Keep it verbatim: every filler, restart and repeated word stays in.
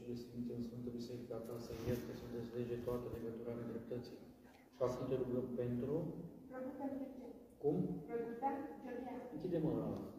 cele sfinte în Sfântă Biserică a ta, să ierte, să dezlege toată legătura nedreptății. Și acum te rugăm pentru... Cum? Închide-mă la...